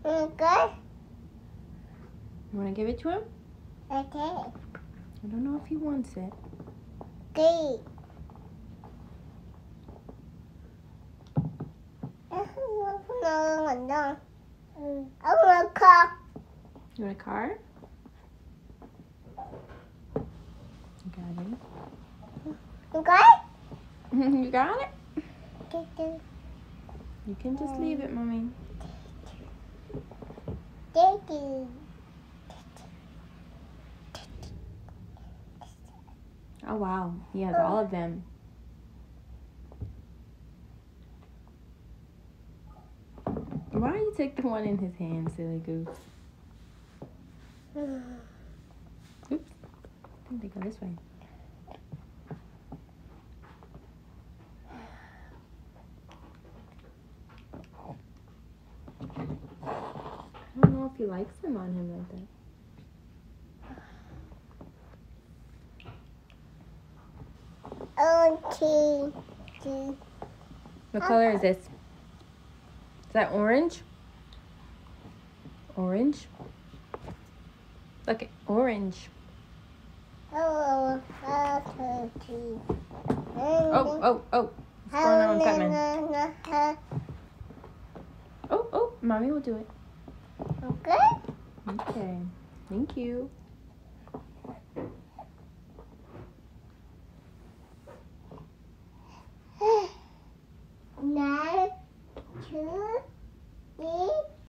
Okay. You want to give it to him? Okay. I don't know if he wants it. Okay. I want a car. You want a car? You got it. Okay. You got it? Okay. You can just leave it, Mommy. Thank you. Oh, wow. He has all of them. Why don't you take the one in his hand, silly goose? Oops. I think they go this way. I don't know if he likes them on him like that. What color is this? Is that orange? Orange? Look at orange. Oh. What's going on, Fatman? Oh, Mommy will do it. Okay. Okay. Thank you.